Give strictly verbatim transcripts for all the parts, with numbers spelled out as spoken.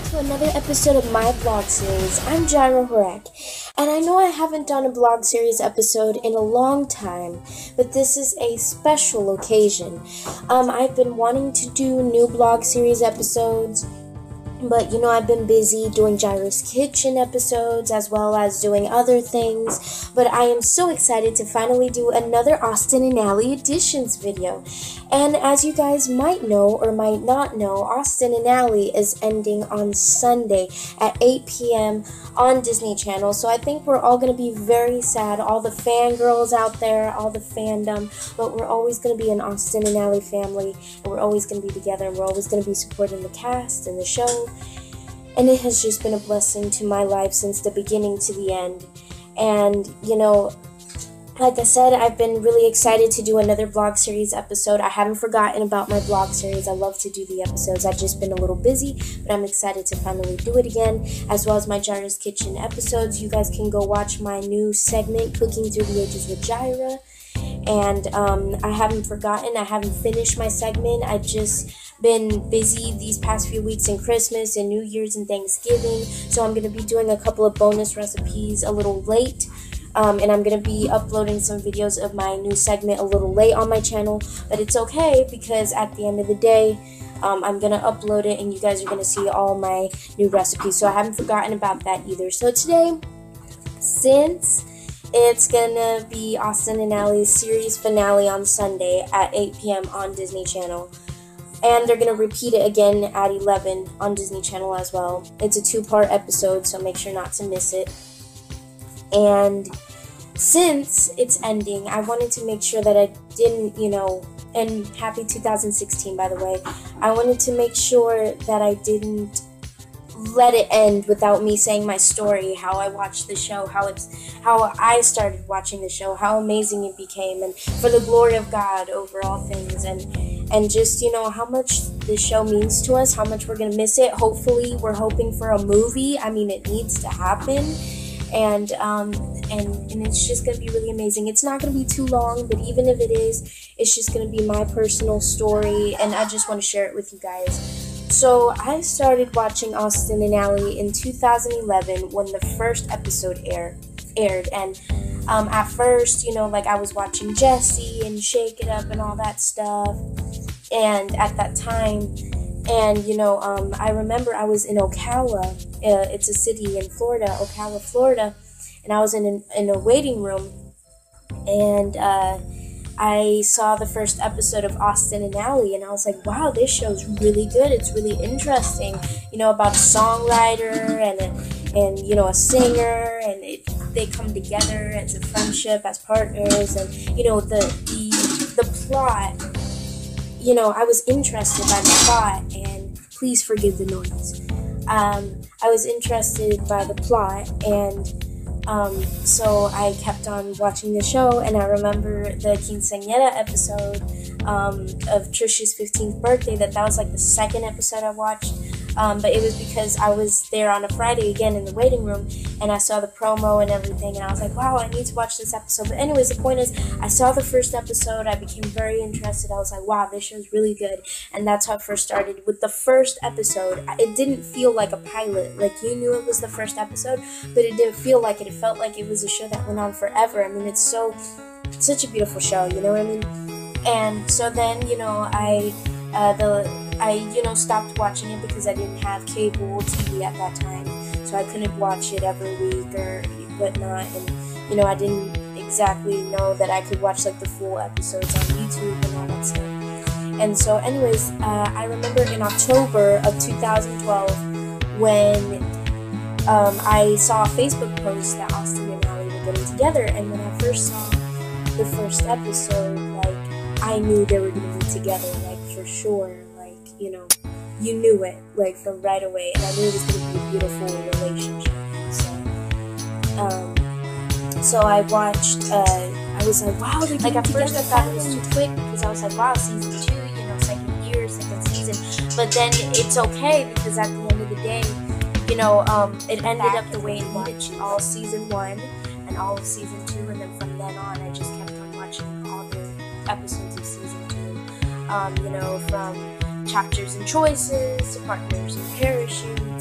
to another episode of my vlog series. I'm Jaira Horek, and I know I haven't done a vlog series episode in a long time, but this is a special occasion. Um, I've been wanting to do new vlog series episodes, but you know, I've been busy doing Jaira's Kitchen episodes as well as doing other things. But I am so excited to finally do another Austin and Ally Editions video. And as you guys might know or might not know, Austin and Ally is ending on Sunday at eight p m on Disney Channel. So I think we're all going to be very sad, all the fangirls out there, all the fandom, but we're always going to be an Austin and Ally family, and we're always going to be together, and we're always going to be supporting the cast and the show. And it has just been a blessing to my life since the beginning to the end. And, you know, like I said, I've been really excited to do another vlog series episode. I haven't forgotten about my vlog series. I love to do the episodes. I've just been a little busy, but I'm excited to finally do it again, as well as my Jaira's Kitchen episodes. You guys can go watch my new segment, Cooking Through the Ages with Jaira. And um, I haven't forgotten. I haven't finished my segment. I just been busy these past few weeks in Christmas and New Year's and Thanksgiving, so I'm going to be doing a couple of bonus recipes a little late, um, and I'm going to be uploading some videos of my new segment a little late on my channel, but it's okay because at the end of the day, um, I'm going to upload it and you guys are going to see all my new recipes, so I haven't forgotten about that either. So today, since it's going to be Austin and Ally's series finale on Sunday at eight p m on Disney Channel, and they're going to repeat it again at eleven on Disney Channel as well. It's a two-part episode, so make sure not to miss it. And since it's ending, I wanted to make sure that I didn't, you know, and happy two thousand sixteen, by the way. I wanted to make sure that I didn't let it end without me saying my story, how I watched the show, how it's how I started watching the show, how amazing it became, and for the glory of God over all things, and and just, you know, how much the show means to us, how much we're gonna miss it. Hopefully, we're hoping for a movie. I mean, it needs to happen, and um and and it's just gonna be really amazing. It's not gonna be too long, but even if it is, it's just gonna be my personal story, and I just want to share it with you guys. So I started watching Austin and Ally in two thousand eleven when the first episode air, aired, and um, at first, you know, like I was watching Jessie and Shake It Up and all that stuff, and at that time, and you know, um, I remember I was in Ocala, uh, it's a city in Florida, Ocala, Florida, and I was in an, in a waiting room, and uh, I saw the first episode of Austin and Ally, and I was like, wow, this show's really good. It's really interesting, you know, about a songwriter and, a, and you know, a singer, and it, they come together as a friendship, as partners, and, you know, the, the, the plot, you know, I was interested by the plot, and please forgive the noise. Um, I was interested by the plot, and Um, so I kept on watching the show, and I remember the Quinceañera episode um, of Trisha's fifteenth birthday, that that was like the second episode I watched, um, but it was because I was there on a Friday again in the waiting room, and I saw the promo and everything, and I was like, wow, I need to watch this episode. But anyways, the point is, I saw the first episode, I became very interested, I was like, wow, this show's really good, and that's how it first started. With the first episode, it didn't feel like a pilot, like you knew it was the first episode, but it didn't feel like it, it felt like it was a show that went on forever. I mean, it's so, it's such a beautiful show, you know what I mean? And so then, you know, I, uh, the, I, you know, stopped watching it because I didn't have cable T V at that time, so I couldn't watch it every week or whatnot, and, you know, I didn't exactly know that I could watch, like, the full episodes on YouTube and all that stuff. And so, anyways, uh, I remember in October of two thousand twelve, when um, I saw a Facebook post that Austin and Ally were getting together, and when I first saw the first episode, like, I knew they were going to be together, like, for sure, like, you know, you knew it, like, from right away, and I knew it was going to be a beautiful relationship, so, um, so I watched, uh, I was like, wow, they're like, at first I thought it was too quick, because I was like, wow, season two, you know, second year, second season, but then it's okay, because at the end of the day, you know, um, it ended up the way it needed to, all season one, and all of season two, and then from then on, I just kept on watching all the episodes of season two, um, you know, from Chapters and Choices to Partners and Parachutes,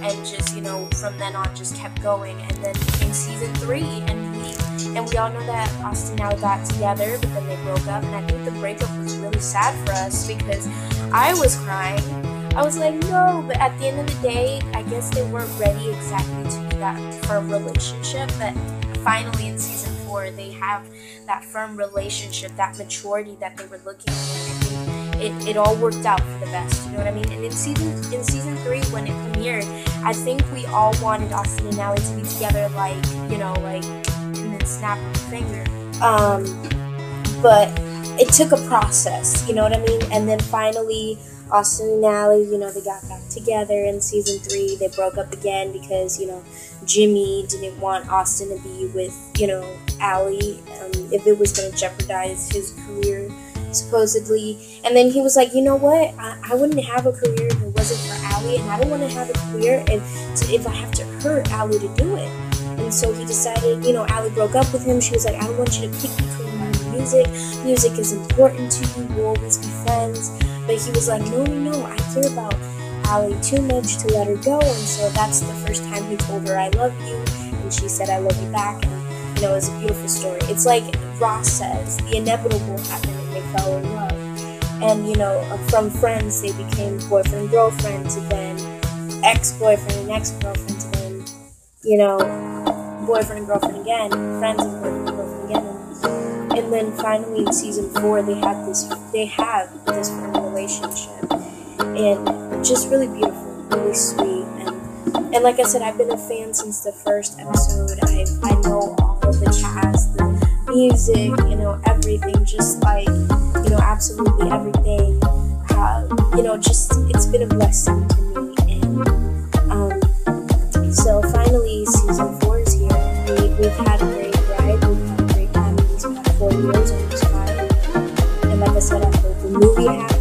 and just, you know, from then on just kept going. And then came season three, and we and we all know that Austin and Ally got together, but then they broke up. And I think the breakup was really sad for us because I was crying. I was like, no, but at the end of the day, I guess they weren't ready exactly to be that firm relationship. But finally, in season four, they have that firm relationship, that maturity that they were looking for. And I think it, it all worked out for the best. You know what I mean? And in season in season three, when it premiered, I think we all wanted Austin and Ally to be together, like, you know, like in the snap of a finger. Um, but it took a process. You know what I mean? And then finally, Austin and Ally, you know, they got back together in season three. They broke up again because, you know, Jimmy didn't want Austin to be with, you know, Ally um, if it was going to jeopardize his career, supposedly. And then he was like, you know what, I, I wouldn't have a career if it wasn't for Ally, and I don't want to have a career if, if I have to hurt Ally to do it. And so he decided, you know, Ally broke up with him. She was like, I don't want you to pick between me and music. Music is important to you. We'll always be friends. But he was like, no, no, no, I care about Ally too much to let her go. And so that's the first time he told her, I love you. And she said, I love you back. And, you know, it was a beautiful story. It's like Ross says, the inevitable happened and they fell in love. And, you know, from friends, they became boyfriend and girlfriend, to then ex-boyfriend and ex-girlfriend, to then, you know, boyfriend and girlfriend again, friends and boyfriend and girlfriend again. And, and then finally in season four, they had this, they have this relationship, and just really beautiful, really sweet, and and like I said, I've been a fan since the first episode. I I know all of the cast, the music, you know, everything, just like, you know, absolutely everything. Uh, you know, just it's been a blessing to me, and um, so finally season four is here. We we've had a great ride. We've had a great time in these past four years, almost five. And like I said, I hope the movie happens.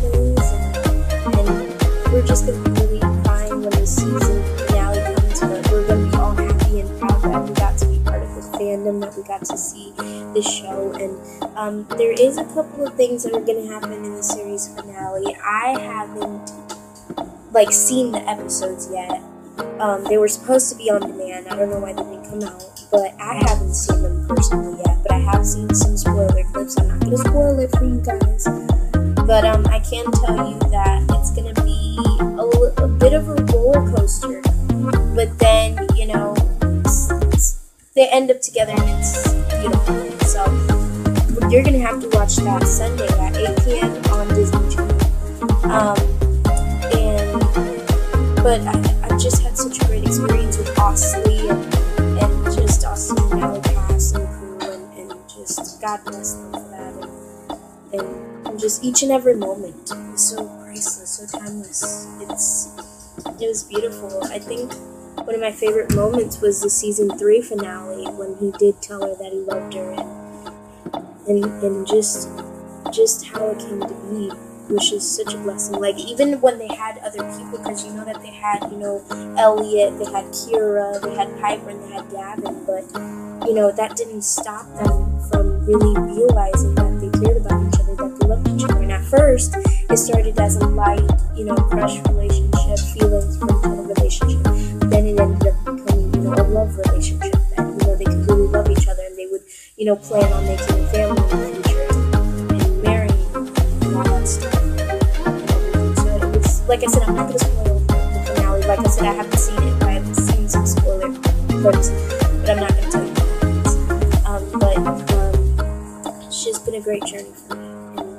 We're just going to be really crying when the season finale comes, but we're going to be all happy and proud that we got to be part of this fandom, that we got to see this show. And um, there is a couple of things that are going to happen in the series finale. I haven't, like, seen the episodes yet. Um, they were supposed to be on demand. I don't know why they didn't come out, but I haven't seen them personally yet. But I have seen some spoiler clips. I'm not going to spoil it for you guys. But um, I can tell you that it's going to be a, a bit of a roller coaster. But then, you know, it's, it's, they end up together and it's beautiful. So you're going to have to watch that Sunday at eight p.m. on Disney Channel. Um, and, but I, I've just had such a great experience with Osley and, and just Austin and Ally cast and crew, and, and just God bless them for that. And, and And just each and every moment is so priceless, so timeless. It's it was beautiful. I think one of my favorite moments was the season three finale when he did tell her that he loved her, and and and just just how it came to be, which is such a blessing. Like, even when they had other people, because you know that they had, you know, Elliot, they had Kira, they had Piper, and they had Gavin, but you know that didn't stop them from really realizing that they cared about each other, that they loved each other. And at first, it started as a light, you know, crush relationship, feelings for each other relationship. But then it ended up becoming, you know, a love relationship that, you know, they could really love each other, and they would, you know, plan on making a family in the future and, and marrying and all that stuff. And everything. So it was, like I said, I'm not going to spoil the finale. Like I said, I haven't seen it, but I've seen some spoiler clips, but I'm not going to tell you what happens. Um, but um, it's just been a great journey for me.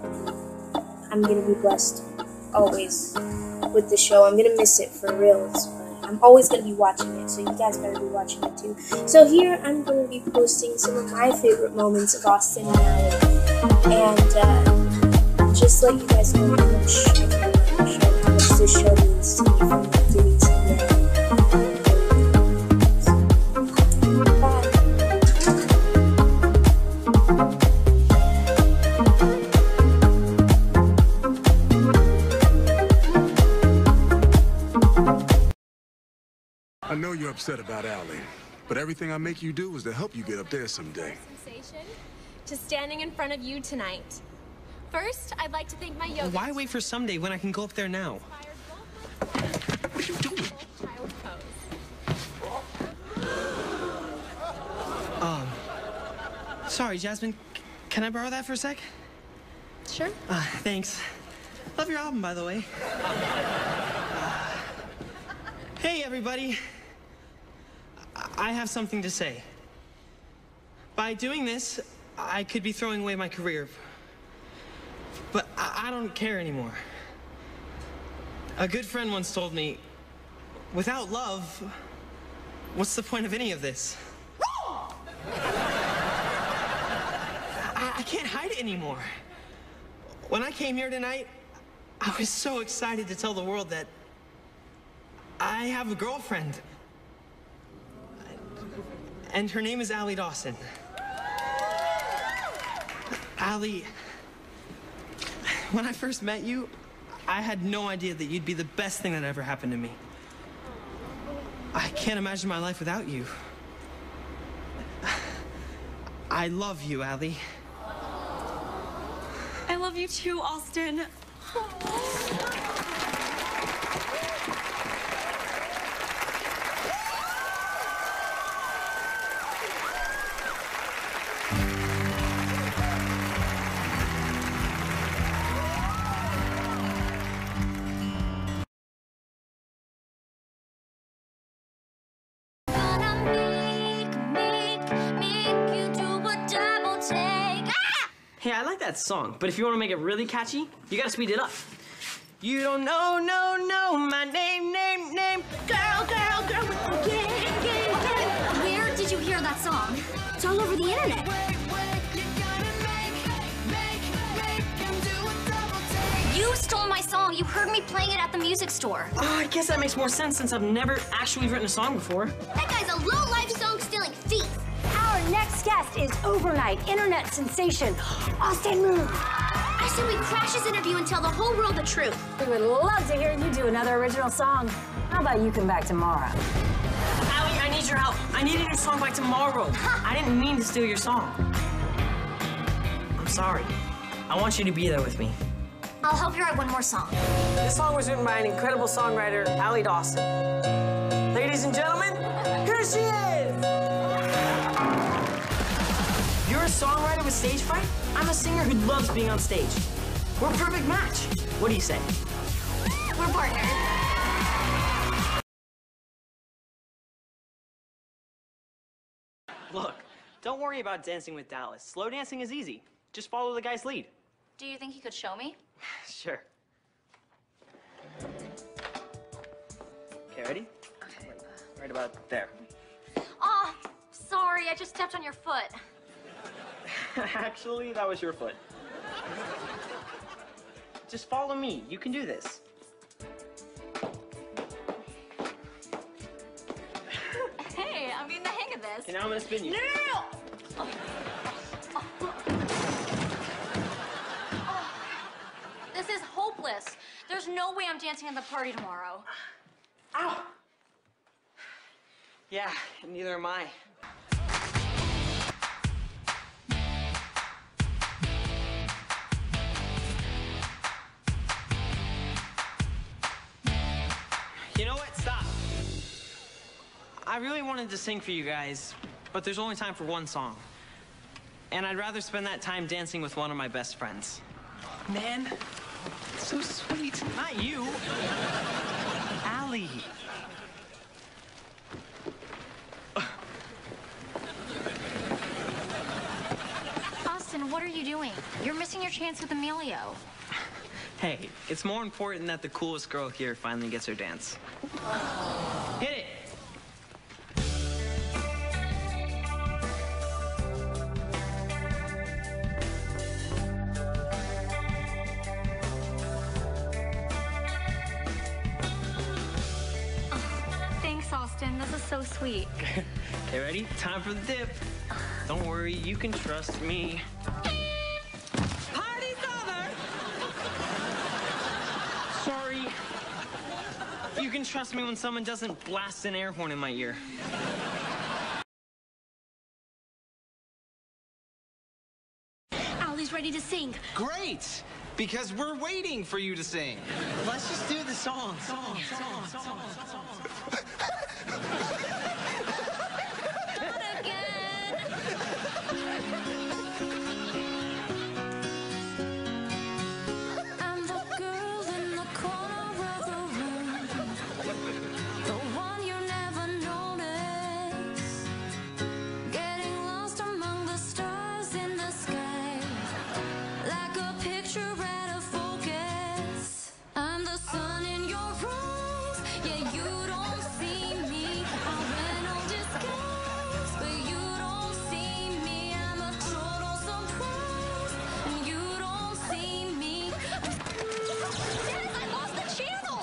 I'm going to be blessed always with the show. I'm going to miss it for reals, but I'm always going to be watching it, so you guys better be watching it too. So here I'm going to be posting some of my favorite moments of Austin and Ally, and uh, just let you guys know how much I care about the show, how much this show means to me from the beginning to the end. I know you're upset about Ally, but everything I make you do is to help you get up there someday. Sensation to standing in front of you tonight. First, I'd like to thank my yoga. Why wait for someday when I can go up there now? What are you doing? Child pose. Sorry, Jasmine. Can I borrow that for a sec? Sure. Uh, thanks. Love your album, by the way. Uh, hey, everybody. I have something to say. By doing this, I could be throwing away my career. But I, I don't care anymore. A good friend once told me, without love, what's the point of any of this? I, I can't hide it anymore. When I came here tonight, I was so excited to tell the world that I have a girlfriend. And her name is Allie Dawson. Allie, when I first met you, I had no idea that you'd be the best thing that ever happened to me. I can't imagine my life without you. I love you, Allie. I love you too, Austin. Hey, I like that song, but if you want to make it really catchy, you gotta speed it up. You don't know, no, no, my name, name, name, girl, girl, girl with the gang, gang, gang. Where did you hear that song? It's all over the internet. You stole my song. You heard me playing it at the music store. Oh, I guess that makes more sense since I've never actually written a song before. That guy's a low-life song-stealing thief. Our next guest is overnight internet sensation, Austin Moon. I said we crash his interview and tell the whole world the truth. We would love to hear you do another original song. How about you come back tomorrow? Allie, I need your help. I need a new song by tomorrow. I didn't mean to steal your song. I'm sorry. I want you to be there with me. I'll help you write one more song. This song was written by an incredible songwriter, Allie Dawson. Ladies and gentlemen, here she is! You're a songwriter with stage fright? I'm a singer who loves being on stage. We're a perfect match. What do you say? We're partners. Look, don't worry about dancing with Dallas. Slow dancing is easy. Just follow the guy's lead. Do you think you could show me? Sure. Okay, ready? Okay. Right, right about there. Oh, sorry. I just stepped on your foot. Actually, that was your foot. Just follow me. You can do this. Hey, I'm getting the hang of this. Okay, now I'm gonna spin you. No, no, no, no! Oh. Oh. Oh. This is hopeless. There's no way I'm dancing at the party tomorrow. Ow! Yeah, neither am I. You know what? Stop. I really wanted to sing for you guys, but there's only time for one song. And I'd rather spend that time dancing with one of my best friends. Man, so sweet. Not you. Allie. Austin, what are you doing? You're missing your chance with Emilio. Hey, it's more important that the coolest girl here finally gets her dance. Hit it! Thanks, Austin. This is so sweet. Okay, ready? Time for the dip. Don't worry, you can trust me. Party's over! Sorry. You can trust me when someone doesn't blast an air horn in my ear. Allie's ready to sing. Great! Because we're waiting for you to sing. Let's just do the song. Song, song, song, song, song. Not again. Yeah, you don't see me. I went on disguise, but you don't see me. I'm a total surprise, and you don't see me. Dennis, I lost the channel.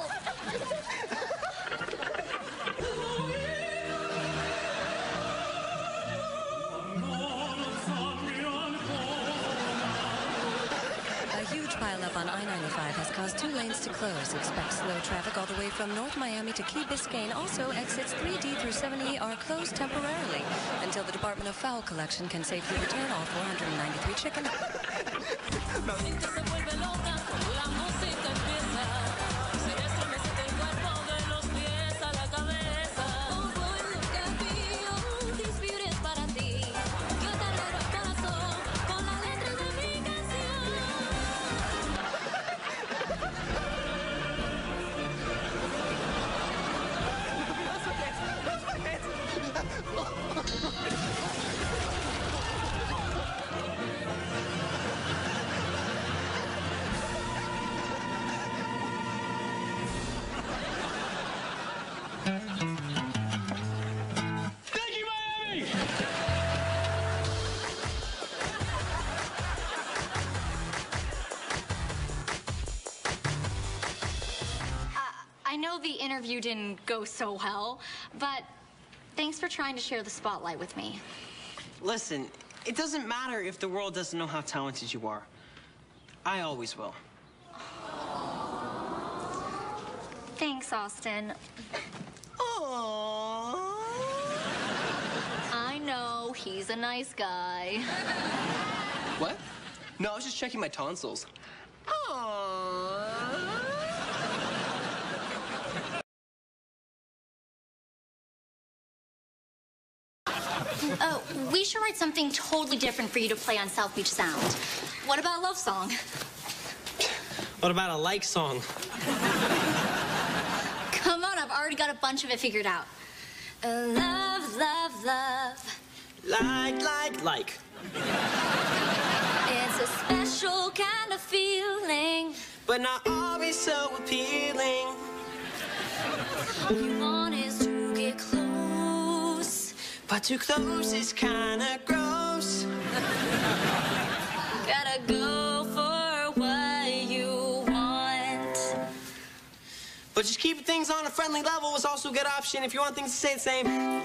A huge pileup on I ninety-five has caused two lanes to close. Expect slow traffic all the way from North Miami to Key Biscayne. Also, exits three D through seven E are closed temporarily until the Department of Foul Collection can safely return all four hundred ninety-three chicken. I know the interview didn't go so well, but thanks for trying to share the spotlight with me. Listen, it doesn't matter if the world doesn't know how talented you are. I always will. Thanks, Austin. Aww. I know, he's a nice guy. What? No, I was just checking my tonsils. Aww. Oh, we should write something totally different for you to play on South Beach Sound. What about a love song? What about a like song? Come on, I've already got a bunch of it figured out. Uh, love, love, love. Like, like, like. It's a special kind of feeling, but not always so appealing. All you want is to get close, but too close is kinda gross. Gotta go for what you want. But just keeping things on a friendly level is also a good option if you want things to stay the same.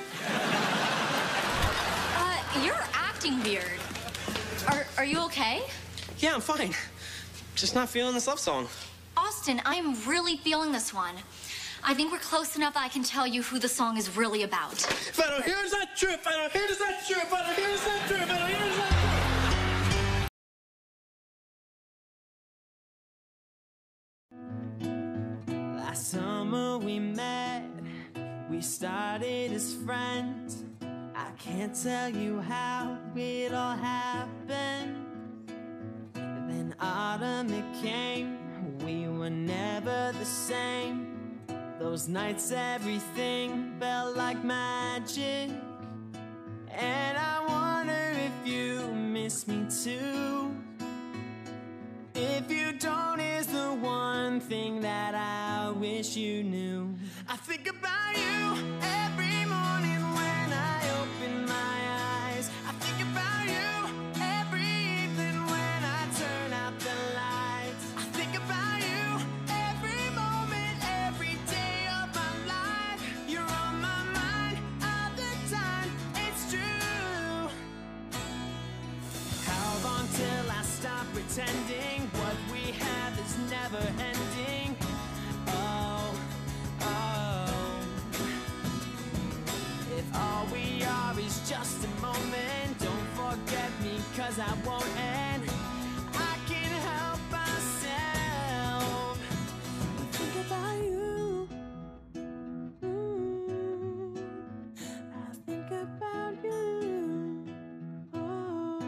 Uh, you're acting weird. Are, are you okay? Yeah, I'm fine. Just not feeling this love song. Austin, I'm really feeling this one. I think we're close enough that I can tell you who the song is really about. If I don't hear it's not true, if I don't hear it's not true, if I don't hear it's not true, if I don't hear it's not true. Last summer we met, we started as friends. I can't tell you how it all happened. Then autumn it came, we were never the same. Those nights everything felt like magic. And I wonder if you miss me too. If you don't, is the one thing that I wish you knew. I think about you every morning when I open my eyes. I think about you every evening when I turn out the lights. I think about you every moment, every day of my life. You're on my mind all the time, it's true. How long till I stop pretending what we have is never ending? Oh, oh. If all we are is just a moment, don't forget me, cause I won't end. I can't help myself. I think about you. Mm, I think about you. Oh.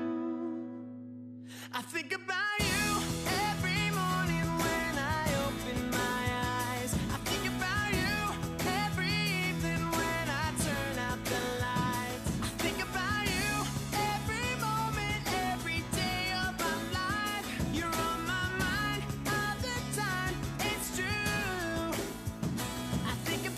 I think about you every morning when I open my eyes. I think about you every evening when I turn out the lights. I think about you every moment, every day of my life. You're on my mind all the time, it's true. I think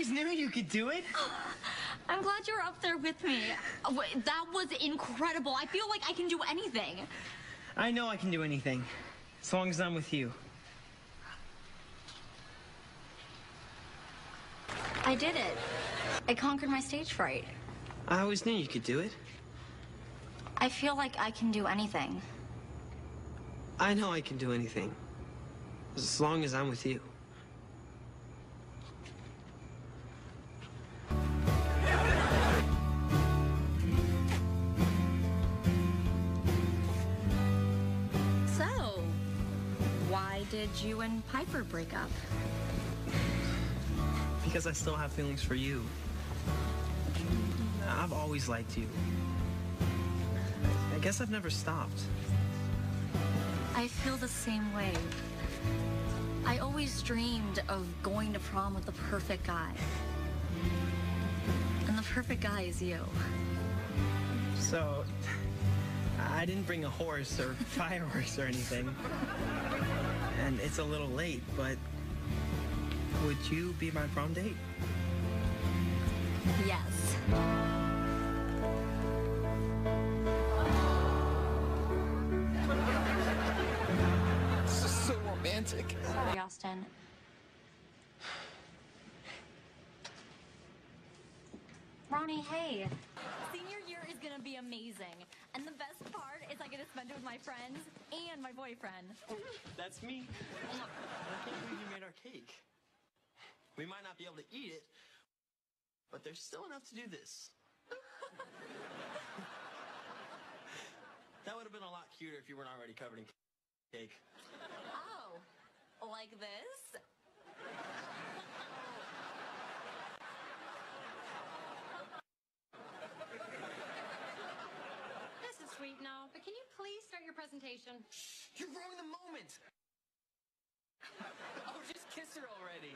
always knew you could do it. I'm glad you're up there with me. Oh, wait, that was incredible. I feel like I can do anything. I know I can do anything, as long as I'm with you. I did it. I conquered my stage fright. I always knew you could do it. I feel like I can do anything. I know I can do anything, as long as I'm with you. So, why did you and Piper break up? Because I still have feelings for you. I've always liked you. I guess I've never stopped. I feel the same way. I always dreamed of going to prom with the perfect guy. And the perfect guy is you. So, I didn't bring a horse or fireworks or anything. And it's a little late, but would you be my prom date? Yes. This is so romantic. Sorry, Austin. Ronnie, hey. Senior year is gonna be amazing. And the best part is I get to spend it with my friends and my boyfriend. That's me. I can't believe you made our cake. We might not be able to eat it, but there's still enough to do this. That would have been a lot cuter if you weren't already covered in cake. Oh, like this? This is sweet now, but can you please start your presentation? You're ruining the moment. Oh, just kiss her already.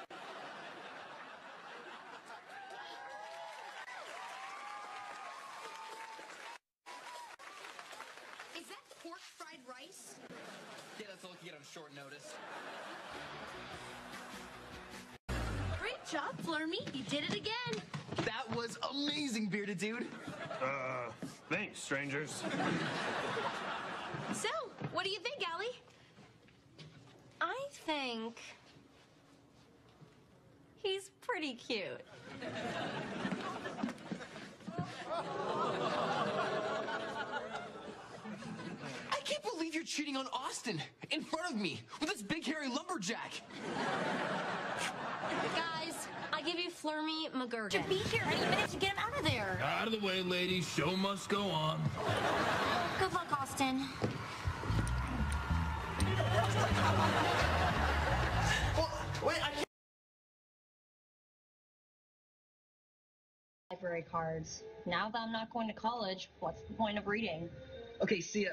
Is that pork fried rice? Yeah, that's all I can get on short notice. Great job, Flurmy. You did it again. That was amazing, bearded dude. Uh, thanks, strangers. So, what do you think, Allie? I think he's pretty cute. I can't believe you're cheating on Austin in front of me with this big hairy lumberjack. Guys, I give you Flurmy McGurgan. To be here any minute to get him out of there. Out of the way, ladies. Show must go on. Good luck, Austin. Well, wait, I can't. Library cards. Now that I'm not going to college, what's the point of reading? Okay, see ya.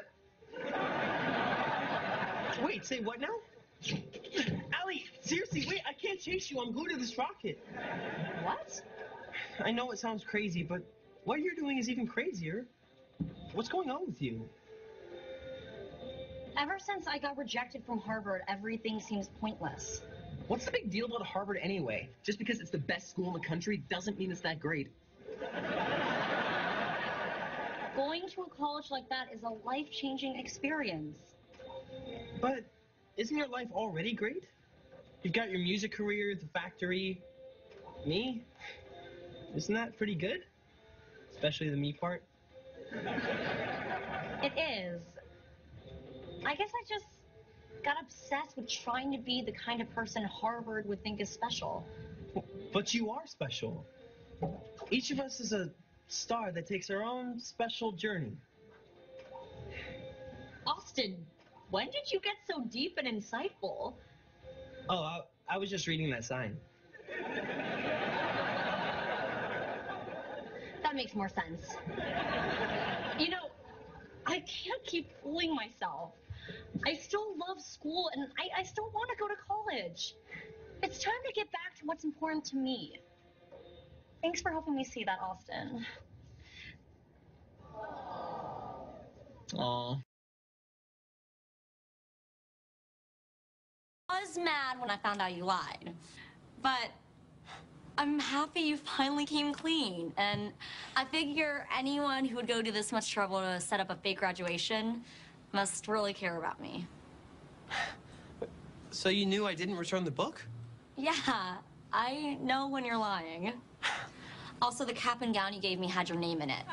Wait, say what now? Allie, seriously, wait, I can't chase you. I'm glued to this rocket. What? I know it sounds crazy, but what you're doing is even crazier. What's going on with you? Ever since I got rejected from Harvard, everything seems pointless. What's the big deal about Harvard anyway? Just because it's the best school in the country doesn't mean it's that great. Going to a college like that is a life-changing experience. But isn't your life already great? You've got your music career, the factory, me. Isn't that pretty good? Especially the me part. It is. I guess I just got obsessed with trying to be the kind of person Harvard would think is special. But you are special. Each of us is a star that takes our own special journey. Austin, when did you get so deep and insightful? Oh, I, I was just reading that sign. That makes more sense. You know, I can't keep fooling myself. I still love school, and I, I still want to go to college. It's time to get back to what's important to me. Thanks for helping me see that, Austin. Aw. I was mad when I found out you lied. But I'm happy you finally came clean. And I figure anyone who would go to this much trouble to set up a fake graduation must really care about me. So you knew I didn't return the book? Yeah, I know when you're lying. Also, the cap and gown you gave me had your name in it.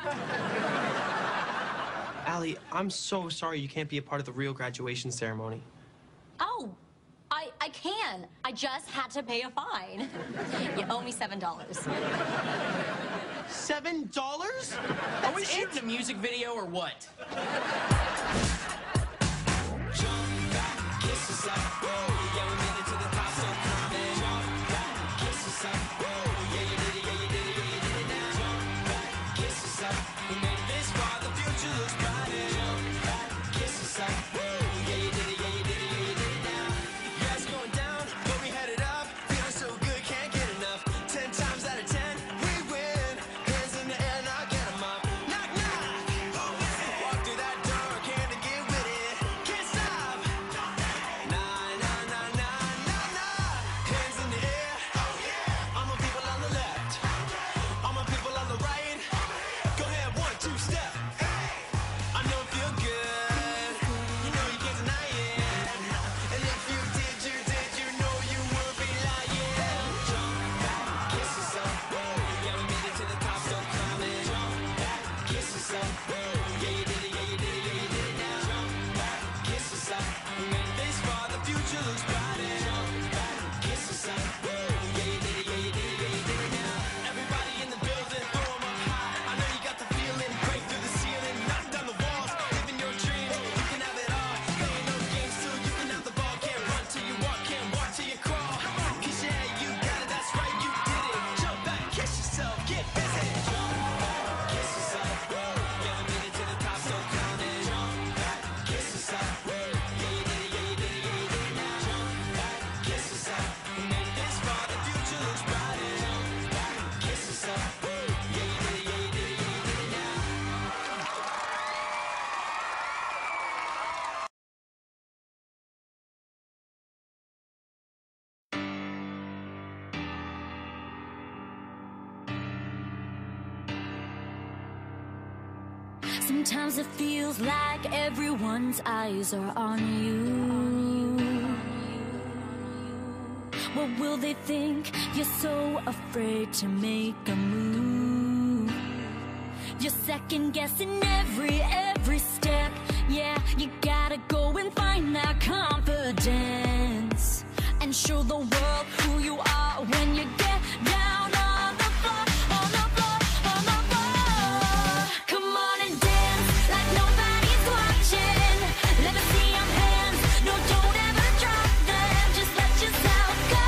Allie, I'm so sorry you can't be a part of the real graduation ceremony. Oh, I, I can. I just had to pay a fine. You owe me seven dollars. Seven dollars? Are we shooting a music video or what? Sometimes it feels like everyone's eyes are on you. What will they think? You're so afraid to make a move. You're second guessing every, every step. Yeah, you gotta go and find that confidence and show the world who you are when you get down on the floor, on the floor, on the floor. Come on and dance like nobody's watching. Let me see your hands. No, don't ever drop them. Just let yourself go.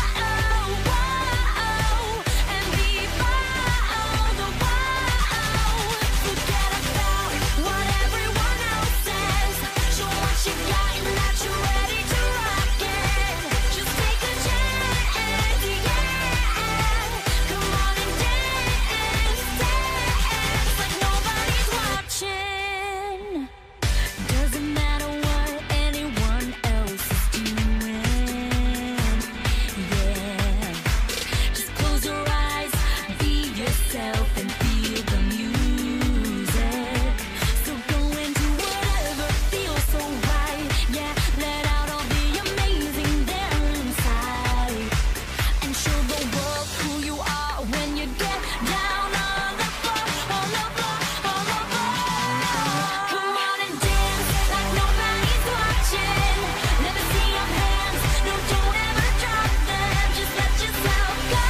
Whoa, and be bold. Whoa. Forget about what everyone else says. Show what you got and that you're ready to rock it. Just take a chance, yeah. Come on and dance, dance like nobody's watching. Doesn't matter what anyone else is doing, yeah. Just close your eyes, be yourself and feel the music. So go and do whatever feels so right, yeah. Let out all the amazing there inside and show the world who you are when you get down on the floor, on the floor, on the floor. Come on and dance like nobody's watching. Let me see your hands. No, don't ever drop them. Just let yourself go.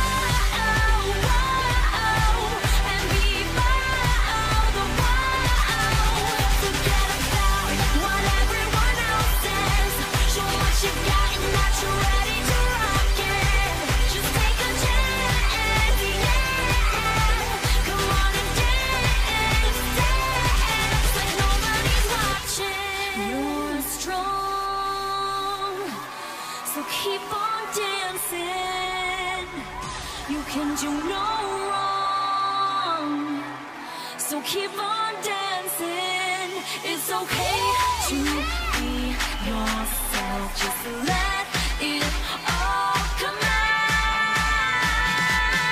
Whoa, and be bold. Whoa. Forget about what everyone else says. Show what you got and that you're ready to rock it. Just take a chance, yeah. Come on and dance, dance like nobody's watching. You're strong, so keep on dancing. You can do no wrong, so keep on dancing. It's okay to be yourself. Just let it all come out.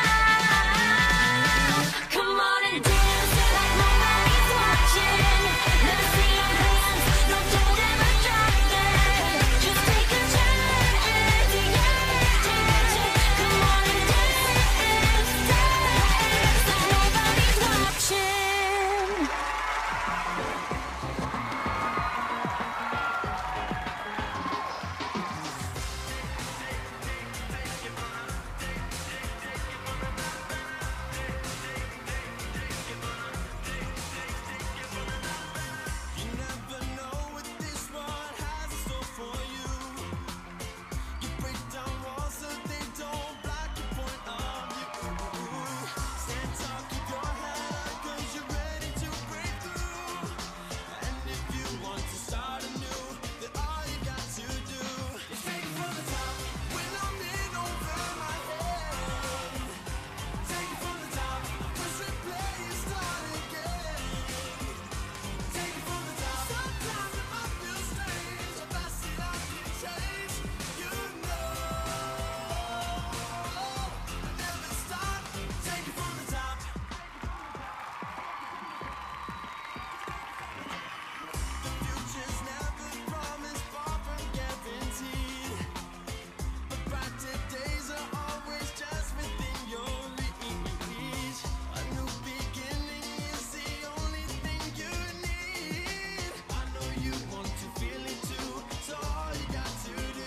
to feel it too. So all you got to do.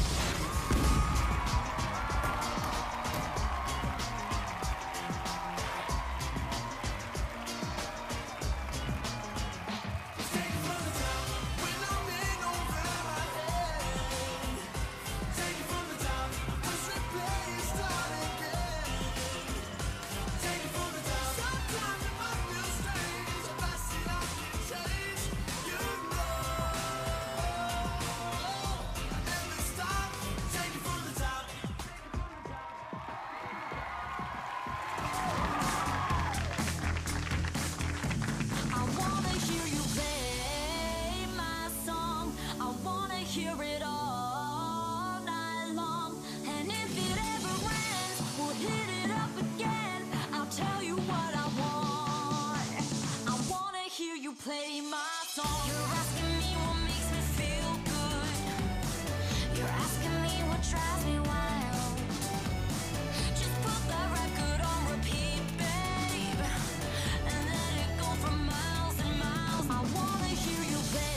Hear it all night long, and if it ever ends, we'll hit it up again. I'll tell you what I want. I wanna hear you play my song. You're asking me what makes me feel good. You're asking me what drives me wild. Just put that record on repeat, babe, and let it go for miles and miles. I wanna hear you play.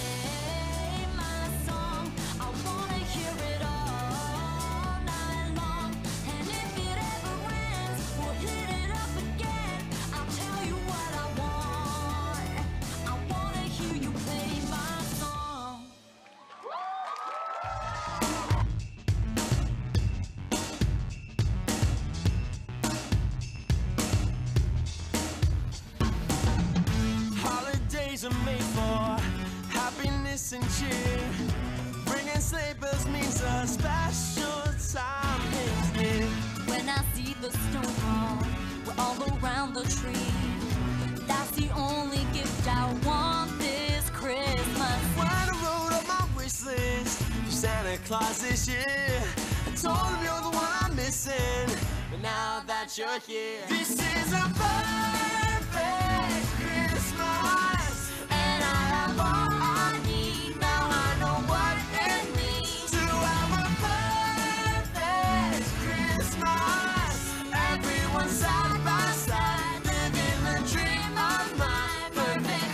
Holidays are made for happiness and cheer. Bringing sleigh bells means a special time is near. When I see the snow fall, we're all around the tree. That's the only gift I want this Christmas. When I wrote up my wish list for Santa Claus this year, I told him you're the one I'm missing. But now that you're here, this is a perfect Christmas, and I have all I need. Now I know what it means to have a perfect Christmas. Everyone side by side, living the dream of my perfect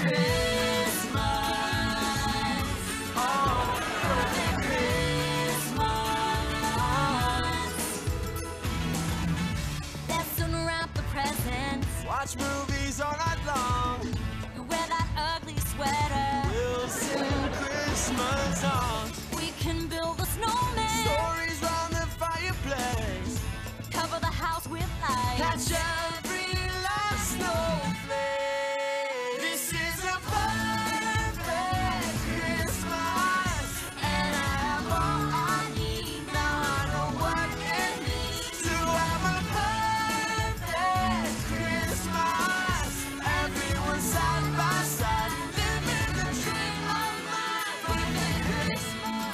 Christmas. Oh, perfect Christmas. Let's unwrap the presents. Watch movies all night long. Wear that ugly sweater. We'll sing Christmas songs. We can build a snowman. Stories round the fireplace. Cover the house with lights. Catch every last snowflake. This is a perfect Christmas, and I have all I need. Now I know what it means to have a perfect Christmas. Everyone side by side, living the dream of my perfect Christmas.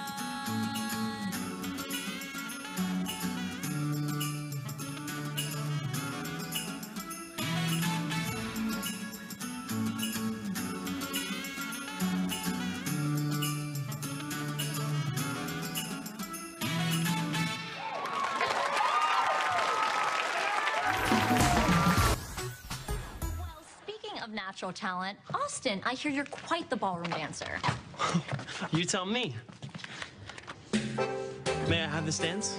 Well, speaking of natural talent, Austin, I hear you're quite the ballroom dancer. You tell me. May I have this dance?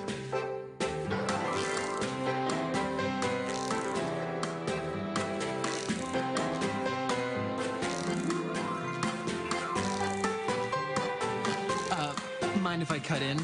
Uh, mind if I cut in?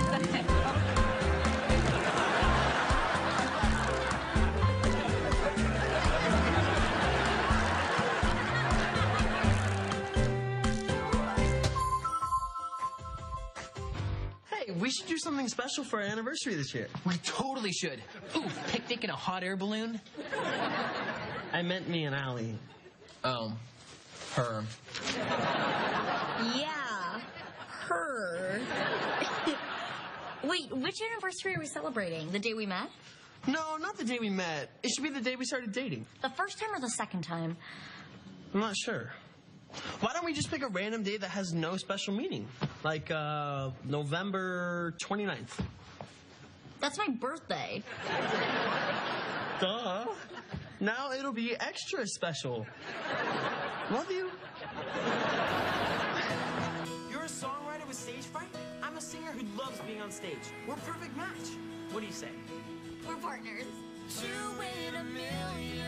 Hey, we should do something special for our anniversary this year. We totally should. Ooh, picnic in a hot air balloon? I meant me and Allie. Oh, her. Yeah, her. Wait, which anniversary are we celebrating? The day we met? No, not the day we met. It should be the day we started dating. The first time or the second time? I'm not sure. Why don't we just pick a random day that has no special meaning? Like, uh, November twenty-ninth. That's my birthday. Duh. Now it'll be extra special. Love you. loves being on stage. We're a perfect match. What do you say? We're partners. Two in a million.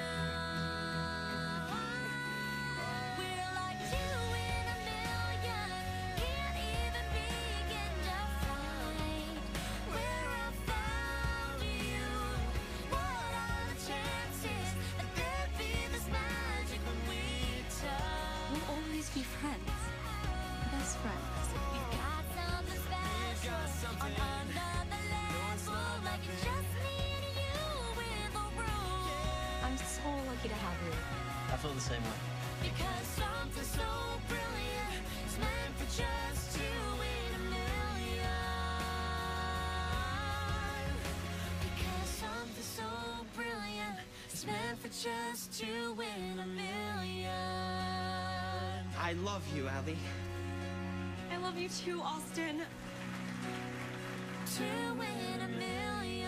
We're like two in a million. Can't even begin to find where I found you. What are the chances that there'd be this magic when we touch? We'll always be friends. Best friends. We've got something special on another level, like it's just me and you in the room. I'm so lucky to have you. I feel the same way. Because something so brilliant is meant for just two in a million. Because something so brilliant is meant for just two in a million. I love you, Allie. I love you too, Austin. Two in a million.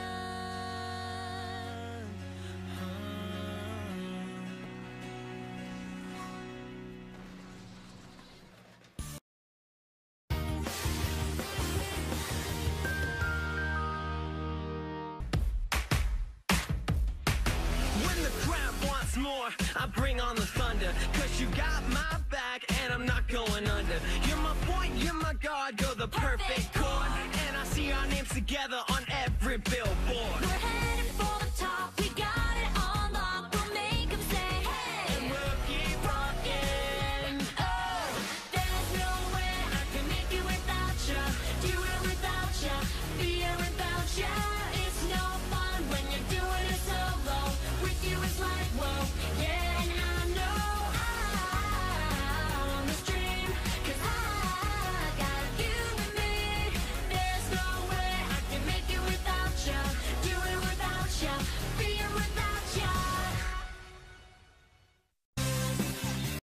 When the crowd wants more, I bring on the thunder. Cause you got my back and I'm not going under. You're my point, you're my guard, go the perfect chord. And I see our names together on every billboard. We're